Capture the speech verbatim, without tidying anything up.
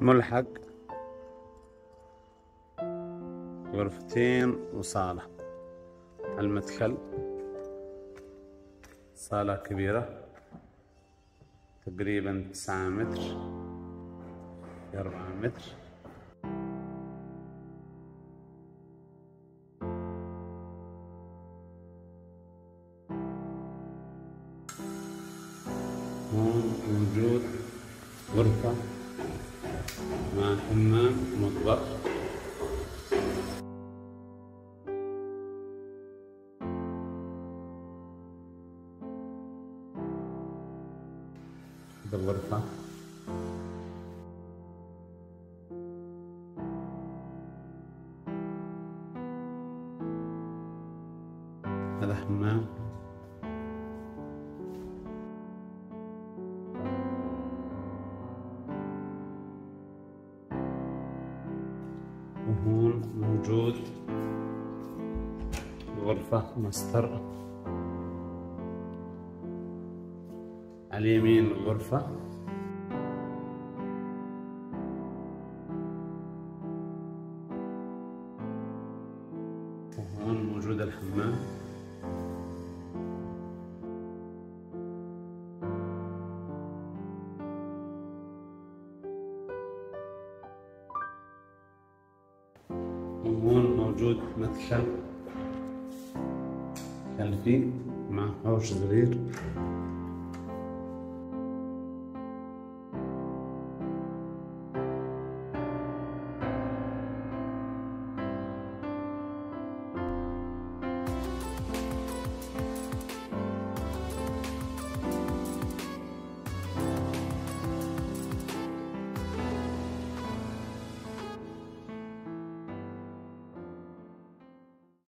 ملحق، غرفتين وصالة. المدخل صالة كبيرة تقريبا تسعة متر في أربعة متر. هون موجود غرفة مع حمام ومطبخ. هذه الغرفة هذا حمام. وهون موجود غرفة ماستر. على اليمين غرفة، وهون موجود الحمام. وهون موجود مدخل خلفي مع حوش صغير.